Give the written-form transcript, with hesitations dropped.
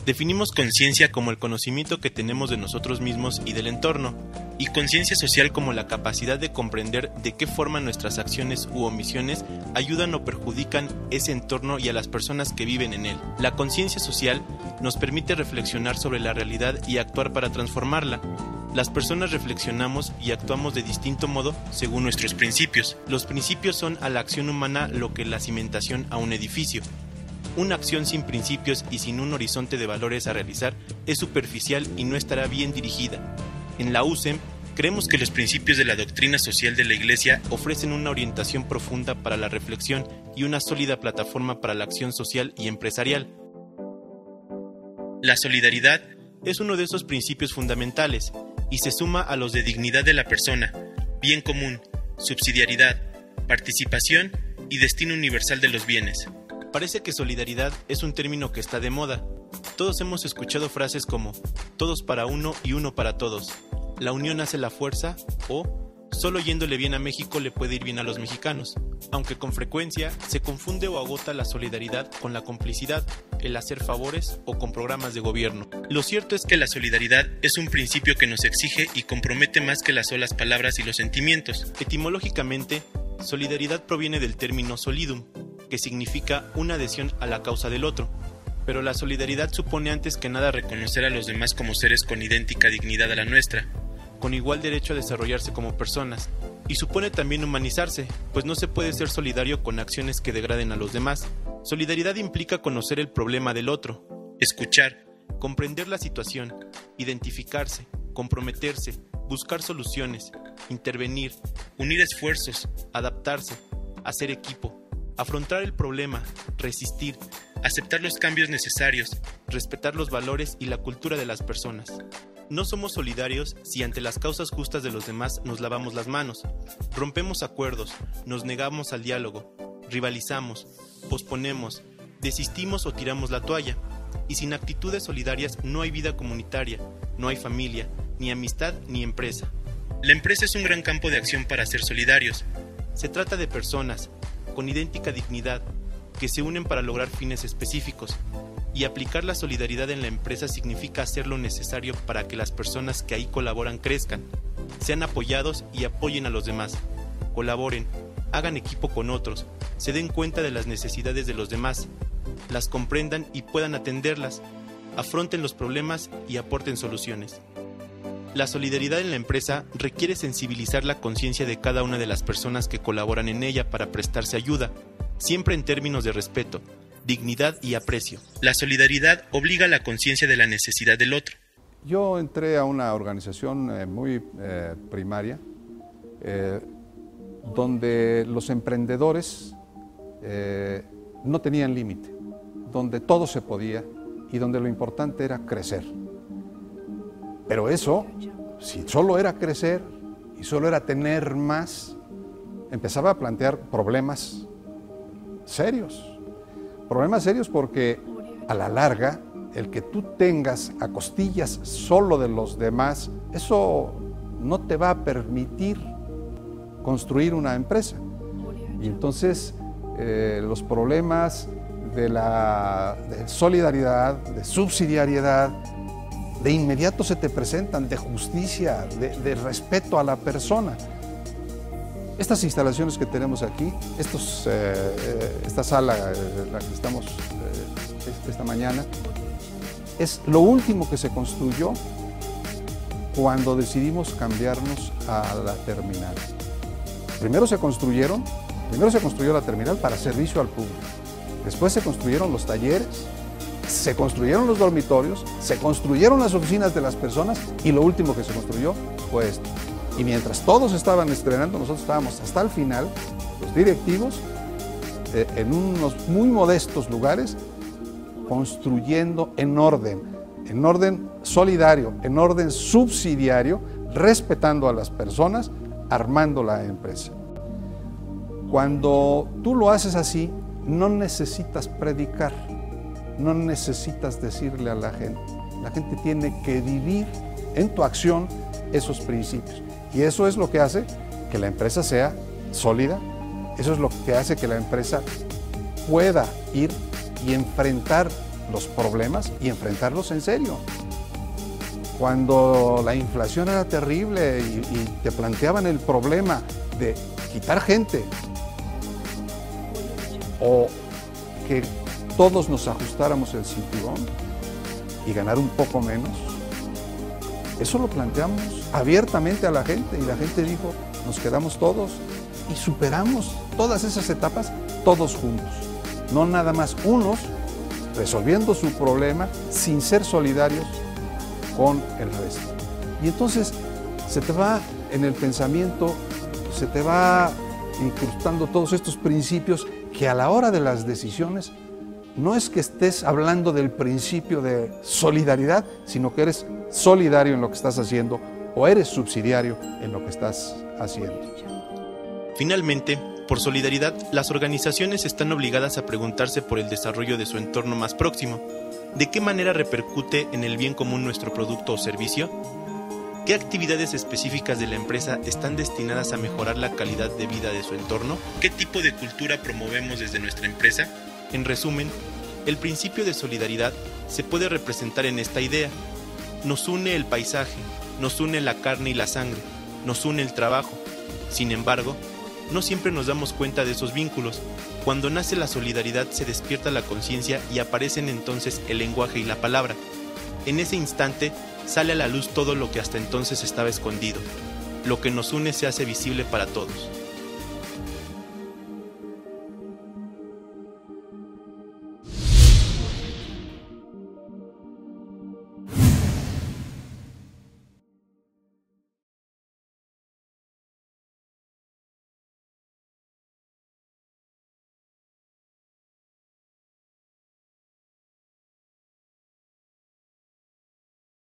Definimos conciencia como el conocimiento que tenemos de nosotros mismos y del entorno, y conciencia social como la capacidad de comprender de qué forma nuestras acciones u omisiones ayudan o perjudican ese entorno y a las personas que viven en él. La conciencia social nos permite reflexionar sobre la realidad y actuar para transformarla. Las personas reflexionamos y actuamos de distinto modo según nuestros principios. Los principios son a la acción humana lo que la cimentación a un edificio. Una acción sin principios y sin un horizonte de valores a realizar es superficial y no estará bien dirigida. En la UCEM, creemos que los principios de la doctrina social de la Iglesia ofrecen una orientación profunda para la reflexión y una sólida plataforma para la acción social y empresarial. La solidaridad es uno de esos principios fundamentales y se suma a los de dignidad de la persona, bien común, subsidiariedad, participación y destino universal de los bienes. Parece que solidaridad es un término que está de moda. Todos hemos escuchado frases como todos para uno y uno para todos, la unión hace la fuerza o solo yéndole bien a México le puede ir bien a los mexicanos, aunque con frecuencia se confunde o agota la solidaridad con la complicidad, el hacer favores o con programas de gobierno. Lo cierto es que la solidaridad es un principio que nos exige y compromete más que las solas palabras y los sentimientos. Etimológicamente, solidaridad proviene del término solidum, que significa una adhesión a la causa del otro. Pero la solidaridad supone antes que nada reconocer a los demás como seres con idéntica dignidad a la nuestra, con igual derecho a desarrollarse como personas, y supone también humanizarse, pues no se puede ser solidario con acciones que degraden a los demás. Solidaridad implica conocer el problema del otro, escuchar, comprender la situación, identificarse, comprometerse, buscar soluciones, intervenir, unir esfuerzos, adaptarse, hacer equipo, afrontar el problema, resistir, aceptar los cambios necesarios, respetar los valores y la cultura de las personas. No somos solidarios si ante las causas justas de los demás nos lavamos las manos, rompemos acuerdos, nos negamos al diálogo, rivalizamos, posponemos, desistimos o tiramos la toalla. Y sin actitudes solidarias no hay vida comunitaria, no hay familia, ni amistad ni empresa. La empresa es un gran campo de acción para ser solidarios. Se trata de personas con idéntica dignidad, que se unen para lograr fines específicos, y aplicar la solidaridad en la empresa significa hacer lo necesario para que las personas que ahí colaboran crezcan, sean apoyados y apoyen a los demás, colaboren, hagan equipo con otros, se den cuenta de las necesidades de los demás, las comprendan y puedan atenderlas, afronten los problemas y aporten soluciones. La solidaridad en la empresa requiere sensibilizar la conciencia de cada una de las personas que colaboran en ella para prestarse ayuda, siempre en términos de respeto, dignidad y aprecio. La solidaridad obliga a la conciencia de la necesidad del otro. Yo entré a una organización muy primaria, donde los emprendedores no tenían límite, donde todo se podía y donde lo importante era crecer. Pero eso, si solo era crecer y solo era tener más, empezaba a plantear problemas serios. Problemas serios porque a la larga, el que tú tengas a costillas solo de los demás, eso no te va a permitir construir una empresa. Y entonces los problemas de solidaridad, de subsidiariedad, de inmediato se te presentan, de justicia, de respeto a la persona. Estas instalaciones que tenemos aquí, esta sala en la que estamos esta mañana, es lo último que se construyó cuando decidimos cambiarnos a la terminal. Primero se construyó la terminal para servicio al público. Después se construyeron los talleres, se construyeron los dormitorios, se construyeron las oficinas de las personas y lo último que se construyó fue esto. Y mientras todos estaban estrenando, nosotros estábamos hasta el final, los directivos, en unos muy modestos lugares, construyendo en orden solidario, en orden subsidiario, respetando a las personas, armando la empresa. Cuando tú lo haces así, no necesitas predicar, no necesitas decirle a la gente. La gente tiene que vivir en tu acción esos principios. Y eso es lo que hace que la empresa sea sólida, eso es lo que hace que la empresa pueda ir y enfrentar los problemas y enfrentarlos en serio. Cuando la inflación era terrible y te planteaban el problema de quitar gente o que todos nos ajustáramos el cinturón y ganar un poco menos, eso lo planteamos abiertamente a la gente y la gente dijo, nos quedamos todos y superamos todas esas etapas todos juntos, no nada más unos resolviendo su problema sin ser solidarios con el resto. Y entonces se te va en el pensamiento, se te va incrustando todos estos principios que a la hora de las decisiones no es que estés hablando del principio de solidaridad, sino que eres solidario en lo que estás haciendo o eres subsidiario en lo que estás haciendo. Finalmente, por solidaridad, las organizaciones están obligadas a preguntarse por el desarrollo de su entorno más próximo. ¿De qué manera repercute en el bien común nuestro producto o servicio? ¿Qué actividades específicas de la empresa están destinadas a mejorar la calidad de vida de su entorno? ¿Qué tipo de cultura promovemos desde nuestra empresa? En resumen, el principio de solidaridad se puede representar en esta idea. Nos une el paisaje, nos une la carne y la sangre, nos une el trabajo. Sin embargo, no siempre nos damos cuenta de esos vínculos. Cuando nace la solidaridad se despierta la conciencia y aparecen entonces el lenguaje y la palabra. En ese instante sale a la luz todo lo que hasta entonces estaba escondido. Lo que nos une se hace visible para todos.